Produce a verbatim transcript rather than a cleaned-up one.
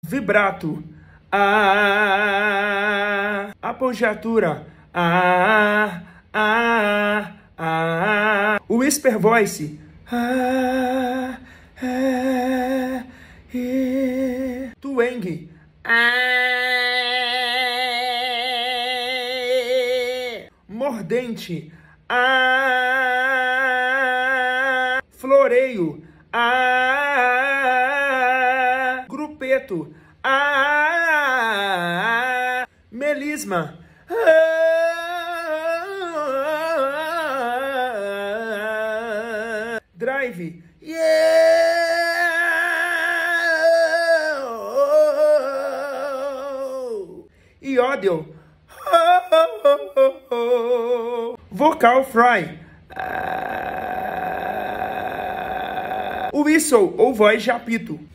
vibrato, ah, apogiatura, ah, ah, ah, whisper voice, ah, é, é, twang, ah, mordente, ah, floreio, ah, grupeto, ah, melisma, ah, drive, yeah, iodel, vocal fry, whistle ou voz de apito.